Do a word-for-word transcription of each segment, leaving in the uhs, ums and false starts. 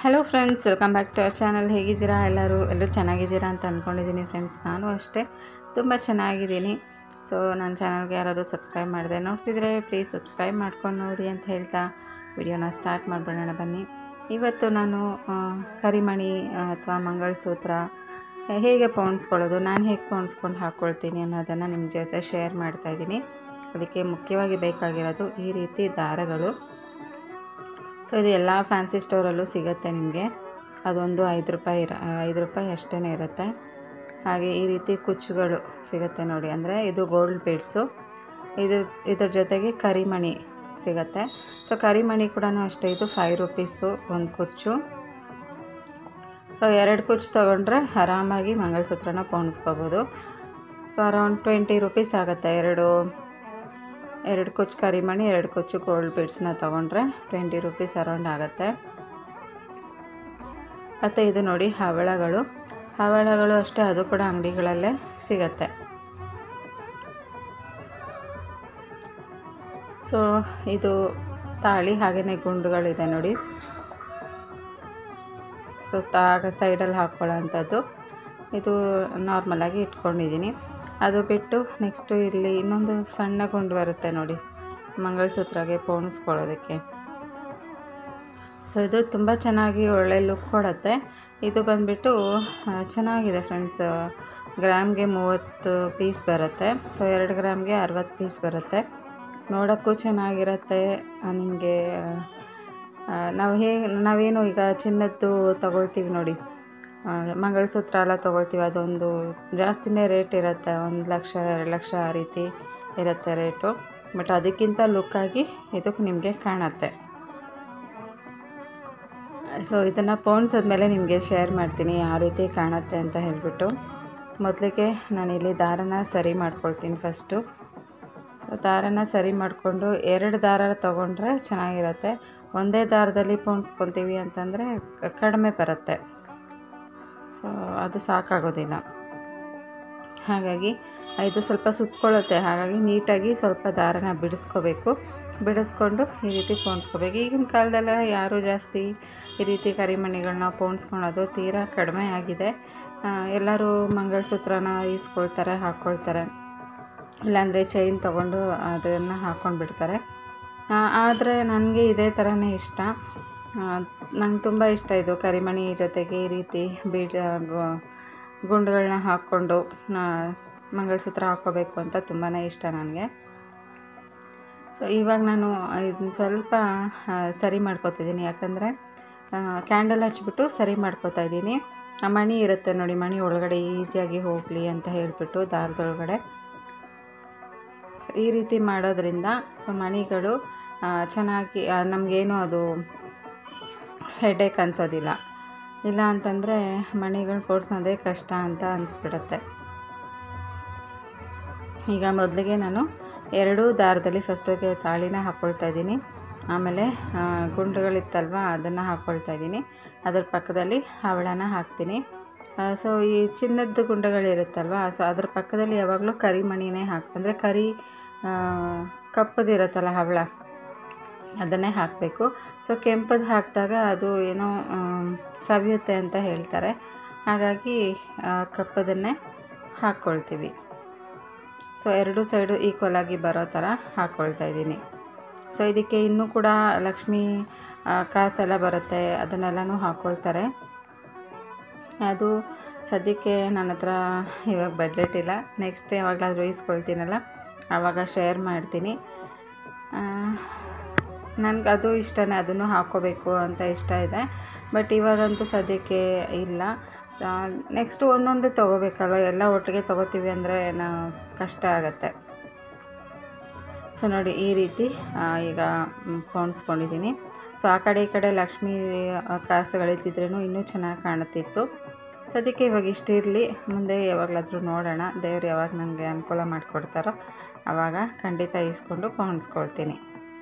Hello friends, welcome back to our channel. ಹೇಗಿದ್ದೀರಾ ಎಲ್ಲರೂ? ಎಲ್ಲರೂ ಚೆನ್ನಾಗಿದ್ದೀರಾ ಅಂತ ಅಂದ್ಕೊಂಡಿದ್ದೀನಿ ಫ್ರೆಂಡ್ಸ್. ನಾನು ಅಷ್ಟೇ ತುಂಬ ಚೆನ್ನಾಗಿದ್ದೀನಿ. ಸೊ ನನ್ನ ಚಾನಲ್ಗೆ ಯಾರಾದರೂ ಸಬ್ಸ್ಕ್ರೈಬ್ ಮಾಡಿದೆ ನೋಡ್ತಿದ್ರೆ ಪ್ಲೀಸ್ ಸಬ್ಸ್ಕ್ರೈಬ್ ಮಾಡ್ಕೊಂಡು ನೋಡಿ ಅಂತ ಹೇಳ್ತಾ ವಿಡಿಯೋನ ಸ್ಟಾರ್ಟ್ ಮಾಡಿಬಿಡೋಣ ಬನ್ನಿ. ಇವತ್ತು ನಾನು ಕರಿಮಣಿ ಅಥವಾ ಮಂಗಳಸೂತ್ರ ಹೇಗೆ ಪೋಣಿಸ್ಕೊಳ್ಳೋದು, ನಾನು ಹೇಗೆ ಪೋಣಿಸ್ಕೊಂಡು ಹಾಕ್ಕೊಳ್ತೀನಿ ಅನ್ನೋದನ್ನು ನಿಮ್ಮ ಜೊತೆ ಶೇರ್ ಮಾಡ್ತಾಯಿದ್ದೀನಿ. ಅದಕ್ಕೆ ಮುಖ್ಯವಾಗಿ ಬೇಕಾಗಿರೋದು ಈ ರೀತಿ ದಾರಗಳು. ಸೊ ಇದು ಎಲ್ಲ ಫ್ಯಾನ್ಸಿ ಸ್ಟೋರಲ್ಲೂ ಸಿಗುತ್ತೆ ನಿಮಗೆ. ಅದೊಂದು ಐದು ರೂಪಾಯಿ ಇರ ಐದು ರೂಪಾಯಿ ಅಷ್ಟೇ ಇರುತ್ತೆ. ಹಾಗೆ ಈ ರೀತಿ ಕುಚ್ಚುಗಳು ಸಿಗುತ್ತೆ ನೋಡಿ, ಅಂದರೆ ಇದು ಗೋಲ್ಡ್ ಬೀಡ್ಸು. ಇದು ಇದ್ರ ಜೊತೆಗೆ ಕರಿಮಣಿ ಸಿಗುತ್ತೆ. ಸೊ ಕರಿಮಣಿ ಕೂಡ ಅಷ್ಟೇ, ಇದು ಫೈವ್ ರುಪೀಸು ಒಂದು ಕುಚ್ಚು. ಸೊ ಎರಡು ಕುಚ್ಚು ತೊಗೊಂಡ್ರೆ ಆರಾಮಾಗಿ ಮಂಗಳಸೂತ್ರನ ಪೋಣಿಸ್ಕೋಬೋದು. ಸೊ ಅರೌಂಡ್ ಟ್ವೆಂಟಿ ರುಪೀಸ್ ಆಗುತ್ತೆ. ಎರಡು ಎರಡು ಕುಚ್ಚು ಕರಿಮಣಿ, ಎರಡು ಕುಚ್ಚು ಗೋಲ್ಡ್ ಬೀಡ್ಸ್ನ ತೊಗೊಂಡ್ರೆ ಟ್ವೆಂಟಿ ರುಪೀಸ್ ಅರೌಂಡ್ ಆಗುತ್ತೆ. ಮತ್ತು ಇದು ನೋಡಿ ಹವಳಗಳು. ಹವಳಗಳು ಅಷ್ಟೇ, ಅದು ಕೂಡ ಅಂಗಡಿಗಳಲ್ಲೇ ಸಿಗತ್ತೆ. ಸೊ ಇದು ತಾಳಿ, ಹಾಗೆಯೇ ಗುಂಡುಗಳಿದೆ ನೋಡಿ. ಸೊ ತಾಗ ಸೈಡಲ್ಲಿ ಹಾಕ್ಕೊಳ್ಳೋ ಅಂಥದ್ದು. ಇದು ನಾರ್ಮಲಾಗಿ ಇಟ್ಕೊಂಡಿದ್ದೀನಿ. ಅದು ಬಿಟ್ಟು ನೆಕ್ಸ್ಟು ಇಲ್ಲಿ ಇನ್ನೊಂದು ಸಣ್ಣ ಗುಂಡು ಬರುತ್ತೆ ನೋಡಿ ಮಂಗಳಸೂತ್ರಗೆ ಪೋಣಿಸ್ಕೊಳ್ಳೋದಕ್ಕೆ. ಸೊ ಇದು ತುಂಬ ಚೆನ್ನಾಗಿ ಒಳ್ಳೆ ಲುಕ್ ಕೊಡುತ್ತೆ. ಇದು ಬಂದುಬಿಟ್ಟು ಚೆನ್ನಾಗಿದೆ ಫ್ರೆಂಡ್ಸ್. ಗ್ರಾಮ್ಗೆ ಮೂವತ್ತು ಪೀಸ್ ಬರುತ್ತೆ. ಸೊ ಎರಡು ಗ್ರಾಮ್ಗೆ ಅರವತ್ತು ಪೀಸ್ ಬರುತ್ತೆ. ನೋಡೋಕ್ಕೂ ಚೆನ್ನಾಗಿರುತ್ತೆ. ನಿಮಗೆ ನಾವು ಹೇಗೆ ನಾವೇನು ಈಗ ಚಿನ್ನದ್ದು ತಗೊಳ್ತೀವಿ ನೋಡಿ, ಮಂಗಳಸೂತ್ರ ಎಲ್ಲ ತೊಗೊಳ್ತೀವಿ, ಅದೊಂದು ಜಾಸ್ತಿನೇ ರೇಟ್ ಇರುತ್ತೆ. ಒಂದು ಲಕ್ಷ ಎರಡು ಲಕ್ಷ ಆ ರೀತಿ ಇರುತ್ತೆ ರೇಟು. ಬಟ್ ಅದಕ್ಕಿಂತ ಲುಕ್ಕಾಗಿ ಇದು ನಿಮಗೆ ಕಾಣುತ್ತೆ. ಸೊ ಇದನ್ನು ಪೋಣಿಸಿದ್ಮೇಲೆ ನಿಮಗೆ ಶೇರ್ ಮಾಡ್ತೀನಿ ಯಾವ ರೀತಿ ಕಾಣುತ್ತೆ ಅಂತ ಹೇಳಿಬಿಟ್ಟು. ಮೊದಲಿಗೆ ನಾನಿಲ್ಲಿ ದಾರನ ಸರಿ ಮಾಡ್ಕೊಳ್ತೀನಿ ಫಸ್ಟು. ದಾರನ ಸರಿ ಮಾಡಿಕೊಂಡು ಎರಡು ದಾರ ತೊಗೊಂಡ್ರೆ ಚೆನ್ನಾಗಿರುತ್ತೆ. ಒಂದೇ ದಾರದಲ್ಲಿ ಪೋಣಿಸ್ಕೊತೀವಿ ಅಂತಂದರೆ ಕಡಿಮೆ ಬರುತ್ತೆ. ಸೊ ಅದು ಸಾಕಾಗೋದಿಲ್ಲ. ಹಾಗಾಗಿ ಇದು ಸ್ವಲ್ಪ ಸುತ್ಕೊಳ್ಳುತ್ತೆ. ಹಾಗಾಗಿ ನೀಟಾಗಿ ಸ್ವಲ್ಪ ದಾರನ ಬಿಡಿಸ್ಕೋಬೇಕು. ಬಿಡಿಸ್ಕೊಂಡು ಈ ರೀತಿ ಪೋಣಿಸ್ಕೋಬೇಕು. ಈಗಿನ ಕಾಲದಲ್ಲ ಯಾರೂ ಜಾಸ್ತಿ ಈ ರೀತಿ ಕರಿಮಣಿಗಳನ್ನ ಪೋಣಿಸ್ಕೊಳೋದು ತೀರಾ ಕಡಿಮೆ ಆಗಿದೆ. ಎಲ್ಲರೂ ಮಂಗಳಸೂತ್ರನ ಈಸ್ಕೊಳ್ತಾರೆ, ಹಾಕ್ಕೊಳ್ತಾರೆ. ಇಲ್ಲಾಂದರೆ ಚೈನ್ ತೊಗೊಂಡು ಅದನ್ನು ಹಾಕ್ಕೊಂಡು ಬಿಡ್ತಾರೆ. ಆದರೆ ನನಗೆ ಇದೇ ಥರನೇ ಇಷ್ಟ. ನಂಗೆ ತುಂಬ ಇಷ್ಟ ಇದು ಕರಿಮಣಿ ಜೊತೆಗೆ ಈ ರೀತಿ ಬೀಡ ಗುಂಡುಗಳನ್ನ ಹಾಕ್ಕೊಂಡು ಮಂಗಳಸೂತ್ರ ಹಾಕ್ಕೋಬೇಕು ಅಂತ ತುಂಬಾ ಇಷ್ಟ ನನಗೆ. ಸೊ ಇವಾಗ ನಾನು ಇದನ್ನ ಸ್ವಲ್ಪ ಸರಿ ಮಾಡ್ಕೊತಿದ್ದೀನಿ. ಯಾಕಂದರೆ ಕ್ಯಾಂಡಲ್ ಹಚ್ಬಿಟ್ಟು ಸರಿ ಮಾಡ್ಕೊತಾ ಇದ್ದೀನಿ. ಆ ಮಣಿ ಇರುತ್ತೆ ನೋಡಿ, ಮಣಿ ಒಳಗಡೆ ಈಸಿಯಾಗಿ ಹೋಗಲಿ ಅಂತ ಹೇಳಿಬಿಟ್ಟು ದಾರದೊಳಗಡೆ ಈ ರೀತಿ ಮಾಡೋದ್ರಿಂದ ಸೊ ಮಣಿಗಳು ಚೆನ್ನಾಗಿ ನಮಗೇನು ಅದು ಹೆಡೇಕ್ ಅನಿಸೋದಿಲ್ಲ. ಇಲ್ಲ ಅಂತಂದರೆ ಮಣಿಗಳು ಪೋಣಿಸೋದೇ ಕಷ್ಟ ಅಂತ ಅನಿಸ್ಬಿಡುತ್ತೆ. ಈಗ ಮೊದಲಿಗೆ ನಾನು ಎರಡೂ ದಾರದಲ್ಲಿ ಫಸ್ಟಿಗೆ ತಾಳಿನ ಹಾಕ್ಕೊಳ್ತಾ ಇದ್ದೀನಿ. ಆಮೇಲೆ ಗುಂಡುಗಳಿತ್ತಲ್ವ ಅದನ್ನು ಹಾಕ್ಕೊಳ್ತಾ ಇದ್ದೀನಿ. ಅದರ ಪಕ್ಕದಲ್ಲಿ ಹವಳನ ಹಾಕ್ತೀನಿ. ಸೊ ಈ ಚಿನ್ನದ ಗುಂಡುಗಳಿರುತ್ತಲ್ವ, ಸೊ ಅದ್ರ ಪಕ್ಕದಲ್ಲಿ ಯಾವಾಗಲೂ ಕರಿಮಣಿನೇ ಹಾಕಿ, ಅಂದರೆ ಕರಿ ಕಪ್ಪದಿರುತ್ತಲ್ಲ ಹವಳ, ಅದನ್ನೇ ಹಾಕಬೇಕು. ಸೊ ಕೆಂಪದು ಹಾಕಿದಾಗ ಅದು ಏನೋ ಸವಿಯುತ್ತೆ ಅಂತ ಹೇಳ್ತಾರೆ. ಹಾಗಾಗಿ ಕಪ್ಪದನ್ನೇ ಹಾಕ್ಕೊಳ್ತೀವಿ. ಸೊ ಎರಡು ಸೈಡು ಈಕ್ವಲ್ ಆಗಿ ಬರೋ ಥರ ಹಾಕ್ಕೊಳ್ತಾ ಇದ್ದೀನಿ. ಸೊ ಇದಕ್ಕೆ ಇನ್ನೂ ಕೂಡ ಲಕ್ಷ್ಮೀ ಕಾಸೆಲ್ಲ ಬರುತ್ತೆ, ಅದನ್ನೆಲ್ಲನೂ ಹಾಕ್ಕೊಳ್ತಾರೆ. ಅದು ಸದ್ಯಕ್ಕೆ ನನ್ನ ಹತ್ರ ಇವಾಗ ಬಜೆಟ್ ಇಲ್ಲ. ನೆಕ್ಸ್ಟ್ ಯಾವಾಗಲಾದರೂ ಈಸ್ಕೊಳ್ತೀನಲ್ಲ ಆವಾಗ ಶೇರ್ ಮಾಡ್ತೀನಿ. ನನಗೆ ಅದು ಇಷ್ಟನೇ, ಅದನ್ನು ಹಾಕ್ಕೋಬೇಕು ಅಂತ ಇಷ್ಟ ಇದೆ. ಬಟ್ ಇವಾಗಂತೂ ಸದ್ಯಕ್ಕೆ ಇಲ್ಲ. ನೆಕ್ಸ್ಟು ಒಂದೊಂದೇ ತೊಗೋಬೇಕಲ್ವ, ಎಲ್ಲ ಒಟ್ಟಿಗೆ ತೊಗೋತೀವಿ ಅಂದರೆ ನಾವು ಕಷ್ಟ ಆಗುತ್ತೆ. ಸೊ ನೋಡಿ ಈ ರೀತಿ ಈಗ ಪೋಣಿಸ್ಕೊಂಡಿದ್ದೀನಿ. ಸೊ ಆ ಕಡೆ ಈ ಕಡೆ ಲಕ್ಷ್ಮೀ ಕಾಸುಗಳಿದ್ದಿದ್ರೂ ಇನ್ನೂ ಚೆನ್ನಾಗಿ ಕಾಣುತ್ತಿತ್ತು. ಸದ್ಯಕ್ಕೆ ಇವಾಗ ಇಷ್ಟು ಇರಲಿ. ಮುಂದೆ ಯಾವಾಗಲಾದರೂ ನೋಡೋಣ, ದೇವ್ರು ಯಾವಾಗ ನನಗೆ ಅನುಕೂಲ ಮಾಡಿಕೊಡ್ತಾರೋ ಆವಾಗ ಖಂಡಿತ ಈಸ್ಕೊಂಡು ಪೋಣಿಸ್ಕೊಳ್ತೀನಿ.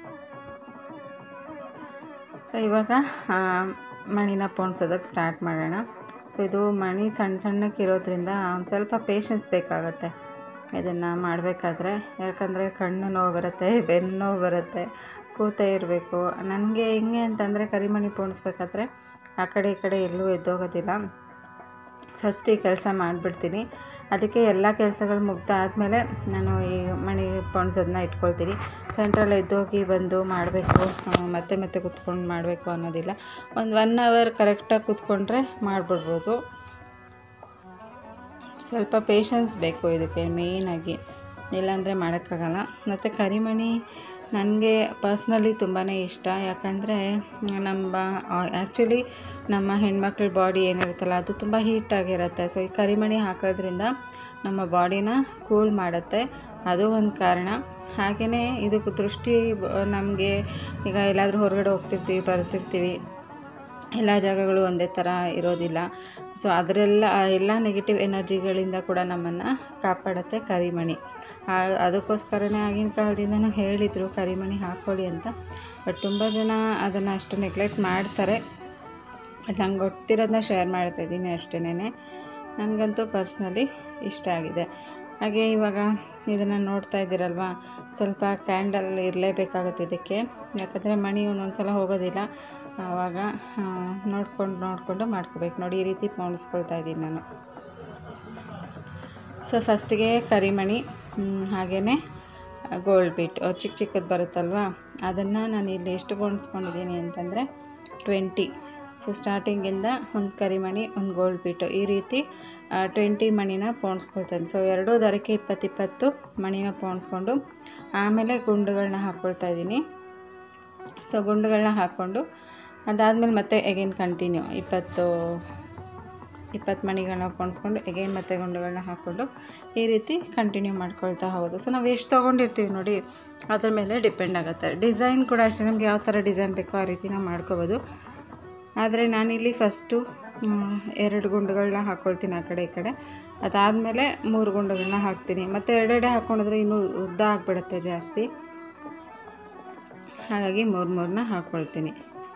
ಸೊ ಇವಾಗ ಮಣಿನ ಪೋಣಿಸೋದಕ್ಕೆ ಸ್ಟಾರ್ಟ್ ಮಾಡೋಣ. ಸೊ ಇದು ಮಣಿ ಸಣ್ಣ ಸಣ್ಣಕ್ಕೆ ಇರೋದ್ರಿಂದ ಒಂದು ಸ್ವಲ್ಪ ಪೇಷನ್ಸ್ ಬೇಕಾಗುತ್ತೆ ಇದನ್ನು ಮಾಡಬೇಕಾದ್ರೆ. ಯಾಕಂದರೆ ಕಣ್ಣು ನೋವು ಬರುತ್ತೆ, ಬೆನ್ನು ನೋವು ಬರುತ್ತೆ, ಕೂತೇ ಇರಬೇಕು. ನನಗೆ ಹೆಂಗೆ ಅಂತಂದರೆ ಕರಿಮಣಿ ಪೋಣಿಸ್ಬೇಕಾದ್ರೆ ಆ ಕಡೆ ಈ ಕಡೆ ಎಲ್ಲೂ ಎದ್ದೋಗೋದಿಲ್ಲ. ಫಸ್ಟ್ ಈ ಕೆಲಸ ಮಾಡಿಬಿಡ್ತೀನಿ. ಅದಕ್ಕೆ ಎಲ್ಲ ಕೆಲಸಗಳು ಮುಗ್ದಾದಮೇಲೆ ನಾನು ಈ ಮಣಿ ಪೋಣಿಸೋದನ್ನ ಇಟ್ಕೊಳ್ತೀನಿ. ಸೆಂಟ್ರಲ್ಲಿ ಎದ್ದೋಗಿ ಬಂದು ಮಾಡಬೇಕು, ಮತ್ತೆ ಮತ್ತೆ ಕೂತ್ಕೊಂಡು ಮಾಡಬೇಕು ಅನ್ನೋದಿಲ್ಲ. ಒಂದು ಒನ್ ಅವರ್ ಕರೆಕ್ಟಾಗಿ ಕೂತ್ಕೊಂಡ್ರೆ ಮಾಡಿಬಿಡ್ಬೋದು. ಸ್ವಲ್ಪ ಪೇಷನ್ಸ್ ಬೇಕು ಇದಕ್ಕೆ ಮೇಯ್ನಾಗಿ, ಇಲ್ಲಾಂದರೆ ಮಾಡೋಕ್ಕಾಗಲ್ಲ. ಮತ್ತು ಕರಿಮಣಿ ನನಗೆ ಪರ್ಸ್ನಲಿ ತುಂಬಾ ಇಷ್ಟ. ಯಾಕಂದರೆ ನಮ್ಮ ಆ್ಯಕ್ಚುಲಿ ನಮ್ಮ ಹೆಣ್ಮಕ್ಳ ಬಾಡಿ ಏನಿರುತ್ತಲ್ಲ ಅದು ತುಂಬ ಹೀಟಾಗಿರುತ್ತೆ. ಸೊ ಈ ಕರಿಮಣಿ ಹಾಕೋದ್ರಿಂದ ನಮ್ಮ ಬಾಡಿನ ಕೂಲ್ ಮಾಡುತ್ತೆ, ಅದು ಒಂದು ಕಾರಣ. ಹಾಗೆಯೇ ಇದು ದೃಷ್ಟಿ ನಮಗೆ ಈಗ ಎಲ್ಲಾದರೂ ಹೊರಗಡೆ ಹೋಗ್ತಿರ್ತೀವಿ ಬರ್ತಿರ್ತೀವಿ, ಎಲ್ಲ ಜಾಗಗಳು ಒಂದೇ ಥರ ಇರೋದಿಲ್ಲ. ಸೊ ಅದರೆಲ್ಲ ಎಲ್ಲ ನೆಗೆಟಿವ್ ಎನರ್ಜಿಗಳಿಂದ ಕೂಡ ನಮ್ಮನ್ನು ಕಾಪಾಡುತ್ತೆ ಕರಿಮಣಿ. ಅದಕ್ಕೋಸ್ಕರನೇ ಆಗಿನ ಕಾಲದಿಂದನೂ ಹೇಳಿದರು ಕರಿಮಣಿ ಹಾಕ್ಕೊಳ್ಳಿ ಅಂತ. ಬಟ್ ತುಂಬ ಜನ ಅದನ್ನು ಅಷ್ಟು ನೆಗ್ಲೆಕ್ಟ್ ಮಾಡ್ತಾರೆ. ಬಟ್ ನಂಗೆ ಗೊತ್ತಿರೋದನ್ನ ಶೇರ್ ಮಾಡ್ತಾಯಿದ್ದೀನಿ ಅಷ್ಟೇನೆ. ನನಗಂತೂ ಪರ್ಸ್ನಲಿ ಇಷ್ಟ ಆಗಿದೆ. ಹಾಗೆ ಇವಾಗ ಇದನ್ನು ನೋಡ್ತಾ ಇದ್ದೀರಲ್ವ, ಸ್ವಲ್ಪ ಕ್ಯಾಂಡಲ್ ಇರಲೇಬೇಕಾಗುತ್ತೆ ಇದಕ್ಕೆ. ಯಾಕಂದರೆ ಮಣಿ ಒಂದೊಂದು ಸಲ ಹೋಗೋದಿಲ್ಲ, ಆವಾಗ ನೋಡ್ಕೊಂಡು ನೋಡಿಕೊಂಡು ಮಾಡ್ಕೋಬೇಕು. ನೋಡಿ ಈ ರೀತಿ ಪೋಣಿಸ್ಕೊಳ್ತಾ ಇದ್ದೀನಿ ನಾನು. ಸೊ ಫಸ್ಟಿಗೆ ಕರಿಮಣಿ, ಹಾಗೆಯೇ ಗೋಲ್ಡ್ ಬೀಟ್ ಚಿಕ್ಕ ಚಿಕ್ಕದು ಬರುತ್ತಲ್ವ, ಅದನ್ನು ನಾನು ಇಲ್ಲಿ ಎಷ್ಟು ಪೋಣಿಸ್ಕೊಂಡಿದ್ದೀನಿ ಅಂತಂದರೆ ಟ್ವೆಂಟಿ. ಸೊ ಸ್ಟಾರ್ಟಿಂಗಿಂದ ಒಂದು ಕರಿಮಣಿ ಒಂದು ಗೋಲ್ಡ್ ಬೀಟು ಈ ರೀತಿ ಟ್ವೆಂಟಿ ಮಣಿನ ಪೋಣಿಸ್ಕೊಳ್ತಾನೆ. ಸೊ ಎರಡೂ ದರಕ್ಕೆ ಇಪ್ಪತ್ತು ಇಪ್ಪತ್ತು ಮಣಿನ ಪೋಣಿಸ್ಕೊಂಡು ಆಮೇಲೆ ಗುಂಡುಗಳನ್ನ ಹಾಕ್ಕೊಳ್ತಾ ಇದ್ದೀನಿ. ಸೊ ಗುಂಡುಗಳನ್ನ ಹಾಕ್ಕೊಂಡು ಅದಾದಮೇಲೆ ಮತ್ತೆ ಎಗೇನ್ ಕಂಟಿನ್ಯೂ ಇಪ್ಪತ್ತು ಇಪ್ಪತ್ತು ಮಣಿಗಳನ್ನ ಪೋಣಿಸ್ಕೊಂಡು ಎಗೇನ್ ಮತ್ತೆ ಗುಂಡುಗಳನ್ನ ಹಾಕ್ಕೊಂಡು ಈ ರೀತಿ ಕಂಟಿನ್ಯೂ ಮಾಡ್ಕೊಳ್ತಾ ಹೋಗೋದು. ಸೊ ನಾವು ಎಷ್ಟು ತೊಗೊಂಡಿರ್ತೀವಿ ನೋಡಿ ಅದ್ರ ಮೇಲೆ ಡಿಪೆಂಡ್ ಆಗುತ್ತೆ. ಡಿಸೈನ್ ಕೂಡ ಅಷ್ಟೇ, ನಮ್ಗೆ ಯಾವ ಥರ ಡಿಸೈನ್ ಬೇಕೋ ಆ ರೀತಿ ನಾವು ಮಾಡ್ಕೋಬೋದು. ಆದರೆ ನಾನಿಲ್ಲಿ ಫಸ್ಟು ಎರಡು ಗುಂಡುಗಳನ್ನ ಹಾಕ್ಕೊಳ್ತೀನಿ ಆ ಕಡೆ ಈ ಕಡೆ. ಅದಾದಮೇಲೆ ಮೂರು ಗುಂಡುಗಳನ್ನ ಹಾಕ್ತೀನಿ. ಮತ್ತು ಎರಡೆರಡೆ ಹಾಕ್ಕೊಂಡಿದ್ರೆ ಇನ್ನೂ ಉದ್ದ ಆಗಿಬಿಡುತ್ತೆ ಜಾಸ್ತಿ, ಹಾಗಾಗಿ ಮೂರು ಮೂರನ್ನ ಹಾಕ್ಕೊಳ್ತೀನಿ.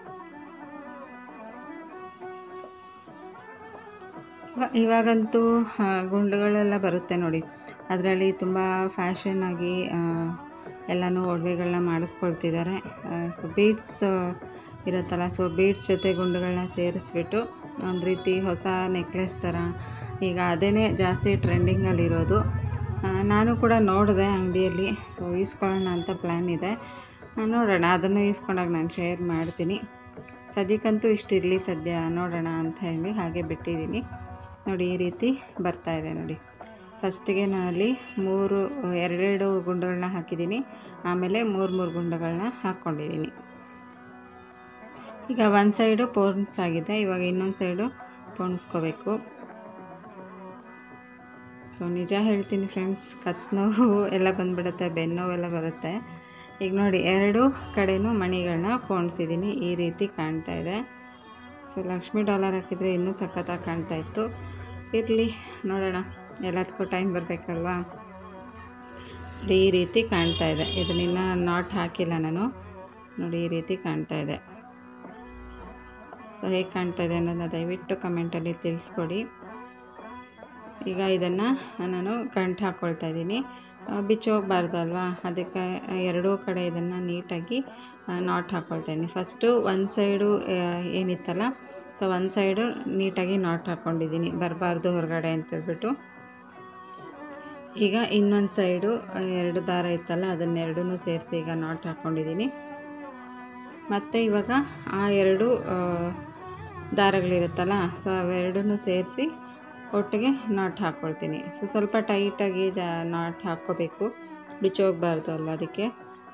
ಇವಾಗಂತೂ ಗುಂಡುಗಳೆಲ್ಲ ಬರುತ್ತೆ ನೋಡಿ, ಅದರಲ್ಲಿ ತುಂಬ ಫ್ಯಾಷನ್ನಾಗಿ ಎಲ್ಲನೂ ಒಡವೆಗಳನ್ನ ಮಾಡಿಸ್ಕೊಳ್ತಿದ್ದಾರೆ. ಸೊ ಬೀಡ್ಸ್ ಇರುತ್ತಲ್ಲ, ಸೊ ಬೀಡ್ಸ್ ಜೊತೆ ಗುಂಡುಗಳನ್ನ ಸೇರಿಸ್ಬಿಟ್ಟು ಒಂದು ರೀತಿ ಹೊಸ ನೆಕ್ಲೆಸ್ ಥರ ಈಗ ಅದೇ ಜಾಸ್ತಿ ಟ್ರೆಂಡಿಂಗಲ್ಲಿರೋದು. ನಾನು ಕೂಡ ನೋಡಿದೆ ಅಂಗಡಿಯಲ್ಲಿ, ಸೊ ಈಸ್ಕೊಳ್ಳೋಣ ಅಂತ ಪ್ಲ್ಯಾನ್ ಇದೆ. ನೋಡೋಣ, ಅದನ್ನು ಈಸ್ಕೊಂಡಾಗ ನಾನು ಶೇರ್ ಮಾಡ್ತೀನಿ. ಸದ್ಯಕ್ಕಂತೂ ಇಷ್ಟಿರಲಿ ಸದ್ಯ, ನೋಡೋಣ ಅಂತ ಹೇಳಿ ಹಾಗೆ ಬಿಟ್ಟಿದ್ದೀನಿ. ನೋಡಿ ಈ ರೀತಿ ಬರ್ತಾಯಿದೆ ನೋಡಿ. ಫಸ್ಟಿಗೆ ನಾನಲ್ಲಿ ಮೂರು ಎರಡೆರಡು ಗುಂಡುಗಳನ್ನ ಹಾಕಿದ್ದೀನಿ, ಆಮೇಲೆ ಮೂರು ಮೂರು ಗುಂಡುಗಳನ್ನ ಹಾಕ್ಕೊಂಡಿದ್ದೀನಿ. ಈಗ ಒಂದು ಸೈಡು ಪೋಣಿಸ್ ಆಗಿದೆ, ಇವಾಗ ಇನ್ನೊಂದು ಸೈಡು ಪೋಣಿಸ್ಕೋಬೇಕು. ಸೊ ನಿಜ ಹೇಳ್ತೀನಿ ಫ್ರೆಂಡ್ಸ್, ಕತ್ತು ನೋವು ಎಲ್ಲ ಬಂದುಬಿಡುತ್ತೆ, ಬೆನ್ನೋವೆಲ್ಲ ಬರುತ್ತೆ. ಈಗ ನೋಡಿ ಎರಡು ಕಡೆಯೂ ಮಣಿಗಳನ್ನ ಪೋಣಿಸಿದ್ದೀನಿ, ಈ ರೀತಿ ಕಾಣ್ತಾ ಇದೆ. ಸೊ ಲಕ್ಷ್ಮಿ ಡಾಲರ್ ಹಾಕಿದರೆ ಇನ್ನೂ ಸಖತ್ತಾಗಿ ಕಾಣ್ತಾಯಿತ್ತು. ಇರಲಿ ನೋಡೋಣ, ಎಲ್ಲದಕ್ಕೂ ಟೈಮ್ ಬರಬೇಕಲ್ವಾ. ನೋಡಿ ಈ ರೀತಿ ಕಾಣ್ತಾ ಇದೆ. ಇದನ್ನಿನ್ನ ನಾಟ್ ಹಾಕಿಲ್ಲ ನಾನು, ನೋಡಿ ಈ ರೀತಿ ಕಾಣ್ತಾ ಇದೆ. ಸೊ ಹೇಗೆ ಕಾಣ್ತಾ ಇದೆ ಅನ್ನೋದನ್ನ ದಯವಿಟ್ಟು ಕಮೆಂಟಲ್ಲಿ ತಿಳಿಸ್ಕೊಡಿ. ಈಗ ಇದನ್ನು ನಾನು ಗಂಟು ಹಾಕ್ಕೊಳ್ತಾ ಇದ್ದೀನಿ, ಬಿಚ್ಚೋಗಬಾರ್ದು ಅಲ್ವಾ, ಅದಕ್ಕೆ ಎರಡೂ ಕಡೆ ಇದನ್ನು ನೀಟಾಗಿ ನಾಟ್ ಹಾಕ್ಕೊಳ್ತಾ ಇದ್ದೀನಿ. ಫಸ್ಟು ಒಂದು ಸೈಡು ಏನಿತ್ತಲ್ಲ, ಸೊ ಒಂದು ಸೈಡು ನೀಟಾಗಿ ನಾಟ್ ಹಾಕ್ಕೊಂಡಿದ್ದೀನಿ, ಬರಬಾರ್ದು ಹೊರಗಡೆ ಅಂತೇಳ್ಬಿಟ್ಟು. ಈಗ ಇನ್ನೊಂದು ಸೈಡು ಎರಡು ದಾರ ಇತ್ತಲ್ಲ, ಅದನ್ನೆರಡೂ ಸೇರಿಸಿ ಈಗ ನಾಟ್ ಹಾಕ್ಕೊಂಡಿದ್ದೀನಿ. ಮತ್ತು ಇವಾಗ ಆ ಎರಡು ದಾರಗಳಿರುತ್ತಲ್ಲ, ಸೊ ಅವೆರಡೂ ಸೇರಿಸಿ ಒಟ್ಟಿಗೆ ನಾಟ್ ಹಾಕ್ಕೊಳ್ತೀನಿ. ಸೊ ಸ್ವಲ್ಪ ಟೈಟಾಗಿ ಜಾ ನಾಟ್ ಹಾಕ್ಕೋಬೇಕು, ಬಿಚ್ಚೋಗಬಾರ್ದು ಅಲ್ವ ಅದಕ್ಕೆ.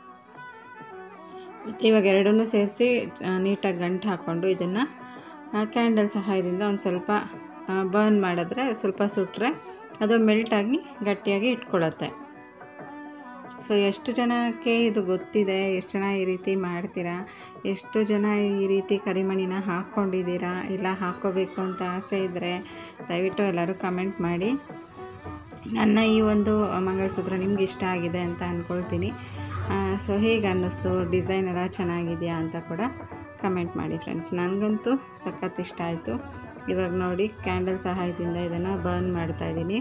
ಮತ್ತು ಇವಾಗ ಎರಡನ್ನೂ ಸೇರಿಸಿ ನೀಟಾಗಿ ಗಂಟು ಹಾಕ್ಕೊಂಡು ಇದನ್ನು ಕ್ಯಾಂಡಲ್ ಸಹಾಯದಿಂದ ಒಂದು ಸ್ವಲ್ಪ ಬರ್ನ್ ಮಾಡಿದ್ರೆ, ಸ್ವಲ್ಪ ಸುಟ್ಟರೆ ಅದು ಮೆಲ್ಟಾಗಿ ಗಟ್ಟಿಯಾಗಿ ಇಟ್ಕೊಳ್ಳುತ್ತೆ. ಸೊ ಎಷ್ಟು ಜನಕ್ಕೆ ಇದು ಗೊತ್ತಿದೆ, ಎಷ್ಟು ಜನ ಈ ರೀತಿ ಮಾಡ್ತೀರಾ, ಎಷ್ಟು ಜನ ಈ ರೀತಿ ಕರಿಮಣಿನ ಹಾಕ್ಕೊಂಡಿದ್ದೀರಾ, ಇಲ್ಲ ಹಾಕ್ಕೋಬೇಕು ಅಂತ ಆಸೆ ಇದ್ದರೆ ದಯವಿಟ್ಟು ಎಲ್ಲರೂ ಕಮೆಂಟ್ ಮಾಡಿ. ನನ್ನ ಈ ಒಂದು ಮಂಗಲಸೂತ್ರ ನಿಮ್ಗೆ ಇಷ್ಟ ಆಗಿದೆ ಅಂತ ಅಂದ್ಕೊಳ್ತೀನಿ. ಸೊ ಹೇಗೆ ಅನ್ನಿಸ್ತು, ಡಿಸೈನ್ ಎಲ್ಲ ಚೆನ್ನಾಗಿದೆಯಾ ಅಂತ ಕೂಡ ಕಮೆಂಟ್ ಮಾಡಿ ಫ್ರೆಂಡ್ಸ್. ನನಗಂತೂ ಸಖತ್ ಇಷ್ಟ ಆಯಿತು. ಇವಾಗ ನೋಡಿ ಕ್ಯಾಂಡಲ್ ಸಹಾಯದಿಂದ ಇದನ್ನು ಬರ್ನ್ ಮಾಡ್ತಾಯಿದ್ದೀನಿ.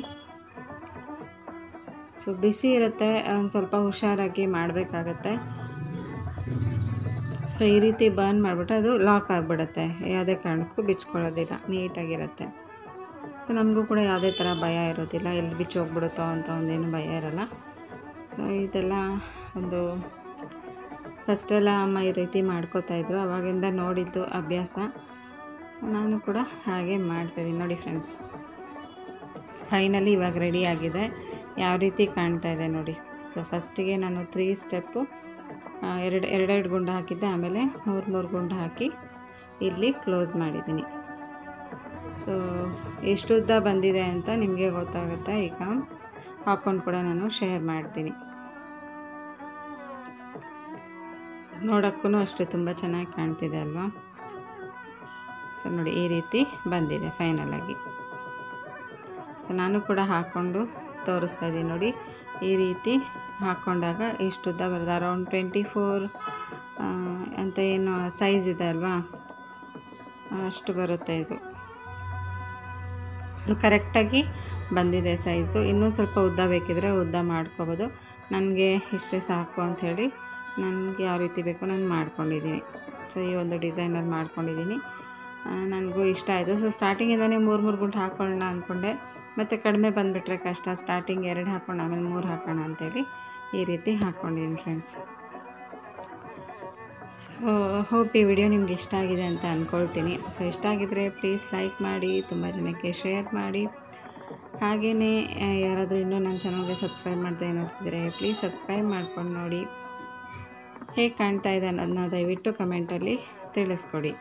ಸೊ ಬಿಸಿ ಇರುತ್ತೆ, ಒಂದು ಸ್ವಲ್ಪ ಹುಷಾರಾಗಿ ಮಾಡಬೇಕಾಗತ್ತೆ. ಸೊ ಈ ರೀತಿ ಬರ್ನ್ ಮಾಡಿಬಿಟ್ರೆ ಅದು ಲಾಕ್ ಆಗಿಬಿಡುತ್ತೆ, ಯಾವುದೇ ಕಾರಣಕ್ಕೂ ಬಿಚ್ಕೊಳ್ಳೋದಿಲ್ಲ, ನೀಟಾಗಿರುತ್ತೆ. ಸೊ ನಮಗೂ ಕೂಡ ಯಾವುದೇ ಥರ ಭಯ ಇರೋದಿಲ್ಲ, ಎಲ್ಲಿ ಬಿಚ್ಚಿ ಹೋಗ್ಬಿಡುತ್ತೋ ಅಂತ ಒಂದೇನು ಭಯ ಇರೋಲ್ಲ. ಸೊ ಇದೆಲ್ಲ ಒಂದು ಫಸ್ಟೆಲ್ಲ ಅಮ್ಮ ಈ ರೀತಿ ಮಾಡ್ಕೋತಾಯಿದ್ರು, ಆವಾಗಿಂದ ನೋಡಿದ್ದು ಅಭ್ಯಾಸ, ನಾನು ಕೂಡ ಹಾಗೆ ಮಾಡ್ತಾಯಿದ್ದೀನಿ. ನೋಡಿ ಫ್ರೆಂಡ್ಸ್, ಫೈನಲಿ ಇವಾಗ ರೆಡಿ ಆಗಿದೆ, ಯಾವ ರೀತಿ ಕಾಣ್ತಾ ಇದೆ ನೋಡಿ. ಸೊ ಫಸ್ಟಿಗೆ ನಾನು ತ್ರೀ ಸ್ಟೆಪ್ಪು ಎರಡು ಎರಡೆರಡು ಗುಂಡು ಹಾಕಿದ್ದೆ, ಆಮೇಲೆ ಮೂರು ಮೂರು ಗುಂಡು ಹಾಕಿ ಇಲ್ಲಿ ಕ್ಲೋಸ್ ಮಾಡಿದ್ದೀನಿ. ಸೊ ಎಷ್ಟು ಉದ್ದ ಬಂದಿದೆ ಅಂತ ನಿಮಗೆ ಗೊತ್ತಾಗುತ್ತೆ. ಈಗ ಹಾಕ್ಕೊಂಡು ಕೂಡ ನಾನು ಶೇರ್ ಮಾಡ್ತೀನಿ. ನೋಡೋಕ್ಕೂ ಅಷ್ಟೇ ತುಂಬ ಚೆನ್ನಾಗಿ ಕಾಣ್ತಿದೆ ಅಲ್ವಾ. ಸೊ ನೋಡಿ ಈ ರೀತಿ ಬಂದಿದೆ ಫೈನಲಾಗಿ. ಸೊ ನಾನು ಕೂಡ ಹಾಕ್ಕೊಂಡು ತೋರಿಸ್ತಾ ಇದ್ದೀನಿ ನೋಡಿ. ಈ ರೀತಿ ಹಾಕ್ಕೊಂಡಾಗ ಇಷ್ಟುದ್ದ ಬರೋದು, ಅರೌಂಡ್ ಟ್ವೆಂಟಿ ಫೋರ್ ಅಂತ ಏನು ಸೈಜ್ ಇದೆ ಅಲ್ವಾ, ಅಷ್ಟು ಬರುತ್ತೆ ಇದು. ಸೊ ಕರೆಕ್ಟಾಗಿ ಬಂದಿದೆ ಸೈಜು. ಇನ್ನೂ ಸ್ವಲ್ಪ ಉದ್ದ ಬೇಕಿದ್ರೆ ಉದ್ದ ಮಾಡ್ಕೋಬೋದು. ನನಗೆ ಇಷ್ಟೇ ಸಾಕು ಅಂಥೇಳಿ ನನಗೆ ಯಾವ ರೀತಿ ಬೇಕೋ ನಾನು ಮಾಡ್ಕೊಂಡಿದ್ದೀನಿ. ಸೊ ಈ ಒಂದು ಡಿಸೈನಲ್ಲಿ ಮಾಡ್ಕೊಂಡಿದ್ದೀನಿ, ನನಗೂ ಇಷ್ಟ ಆಯಿತು. ಸೊ ಸ್ಟಾರ್ಟಿಂಗಿಂದನೇ ಮೂರು ಮೂರು ಗುಂಟು ಹಾಕ್ಕೊಳ್ಳೋಣ ಅಂದ್ಕೊಂಡೆ, ಮತ್ತು ಕಡಿಮೆ ಬಂದುಬಿಟ್ರೆ ಕಷ್ಟ, ಸ್ಟಾರ್ಟಿಂಗ್ ಎರಡು ಹಾಕ್ಕೊಂಡು ಆಮೇಲೆ ಮೂರು ಹಾಕೋಣ ಅಂಥೇಳಿ ಈ ರೀತಿ ಹಾಕ್ಕೊಂಡಿದ್ದೀನಿ ಫ್ರೆಂಡ್ಸ್. ಸೊ ಹೋಪ್ ಈ ವಿಡಿಯೋ ನಿಮ್ಗೆ ಇಷ್ಟ ಆಗಿದೆ ಅಂತ ಅಂದ್ಕೊಳ್ತೀನಿ. ಸೊ ಇಷ್ಟ ಆಗಿದರೆ ಪ್ಲೀಸ್ ಲೈಕ್ ಮಾಡಿ, ತುಂಬ ಜನಕ್ಕೆ ಶೇರ್ ಮಾಡಿ. ಹಾಗೆಯೇ ಯಾರಾದರೂ ಇನ್ನೂ ನನ್ನ ಚಾನಲ್ಗೆ ಸಬ್ಸ್ಕ್ರೈಬ್ ಮಾಡದೆ ನೋಡ್ತಿದ್ರೆ ಪ್ಲೀಸ್ ಸಬ್ಸ್ಕ್ರೈಬ್ ಮಾಡ್ಕೊಂಡು ನೋಡಿ. ಹೇಗೆ ಕಾಣ್ತಾ ಇದೆ ಅನ್ನೋದನ್ನ ದಯವಿಟ್ಟು ಕಮೆಂಟಲ್ಲಿ ತಿಳಿಸ್ಕೊಡಿ.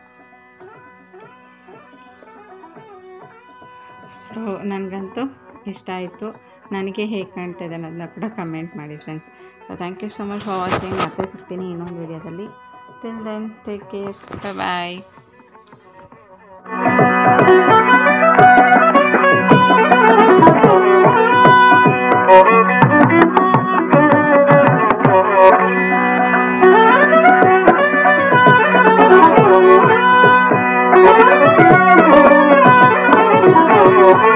ಸೊ ನನಗಂತೂ ಇಷ್ಟ ಆಯಿತು. ನನಗೆ ಹೇಗೆ ಕಾಣ್ತಾ ಇದೆ ಅನ್ನೋದನ್ನ ಕೂಡ ಕಮೆಂಟ್ ಮಾಡಿ friends. So thank you so much for watching. ಮತ್ತೆ ಸಿಗ್ತೀನಿ ಇನ್ನೊಂದು ವಿಡಿಯೋದಲ್ಲಿ. Till then take care, bye. Oh,